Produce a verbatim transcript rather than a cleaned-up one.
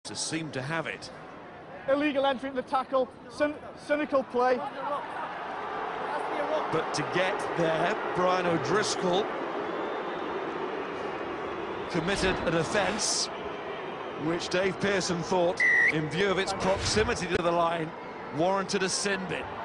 to seem to have it. Illegal entry in the tackle, cyn cynical play. But to get there, Brian O'Driscoll committed an offence which Dave Pearson thought, in view of its proximity to the line, warranted a sin bin.